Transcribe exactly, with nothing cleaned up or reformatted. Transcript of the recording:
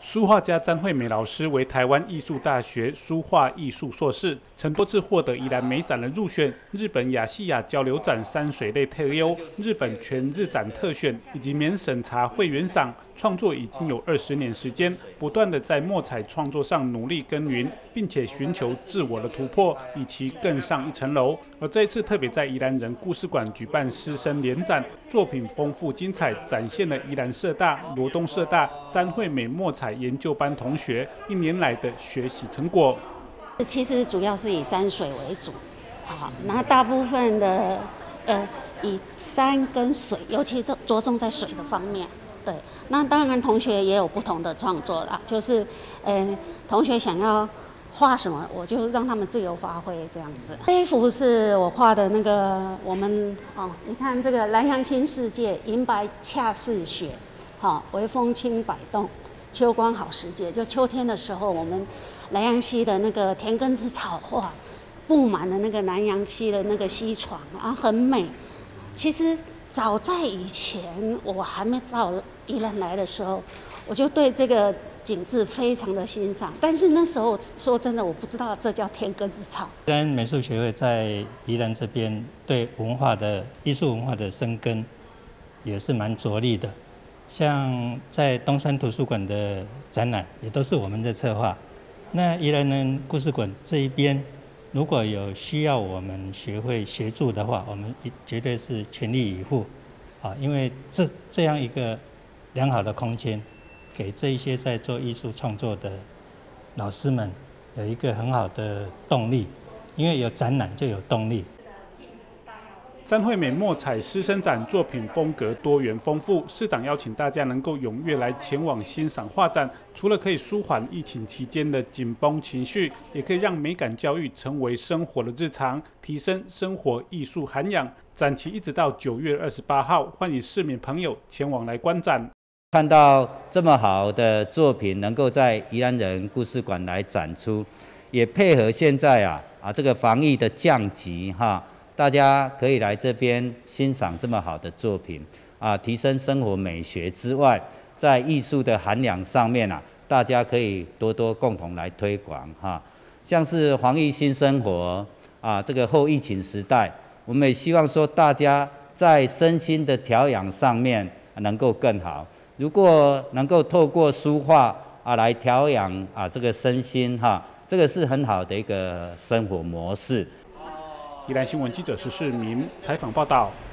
书画家詹惠美老师为台湾艺术大学书画艺术硕士，曾多次获得宜兰美展的入选、日本亚细亚交流展山水类特优、日本全日展特选以及免审查会员赏。创作已经有二十年时间，不断的在墨彩创作上努力耕耘，并且寻求自我的突破，以其更上一层楼。而这一次特别在宜兰人故事馆举办师生联展，作品丰富精彩，展现了宜兰社大、罗东社大詹惠美墨彩研究班同学一年来的学习成果。 其实主要是以山水为主，好，那大部分的呃以山跟水，尤其着重在水的方面。对，那当然同学也有不同的创作啦，就是呃同学想要画什么，我就让他们自由发挥这样子。这一幅是我画的那个我们哦，你看这个南洋新世界，银白恰似雪，好，微风轻摆动，秋光好时节，就秋天的时候，我们南洋溪的那个田埂之草画，布满了那个南洋溪的那个溪床，然后很美。其实早在以前，我还没到宜兰来的时候，我就对这个景致非常的欣赏。但是那时候说真的，我不知道这叫田埂之草。 宜兰美术协会在宜兰这边对文化的艺术文化的深耕也是蛮着力的。像在东山图书馆的展览，也都是我们的策划。那宜兰人故事馆这一边，如果有需要我们学会协助的话，我们绝对是全力以赴啊！因为这这样一个良好的空间，给这一些在做艺术创作的老师们有一个很好的动力，因为有展览就有动力。 詹惠美墨彩师生展作品风格多元丰富，市长邀请大家能够踊跃来前往欣赏画展，除了可以舒缓疫情期间的紧绷情绪，也可以让美感教育成为生活的日常，提升生活艺术涵养。展期一直到九月二十八号，欢迎市民朋友前往来观展。 看到这么好的作品能够在宜兰人故事馆来展出，也配合现在啊啊这个防疫的降级哈。大家可以来这边欣赏这么好的作品啊，提升生活美学之外，在艺术的涵养上面啊，大家可以多多共同来推广哈。像是防疫新生活啊，这个后疫情时代，我们也希望说大家在身心的调养上面能够更好。如果能够透过书画啊来调养啊这个身心哈，这个是很好的一个生活模式。 宜兰新闻记者施世明采访报道。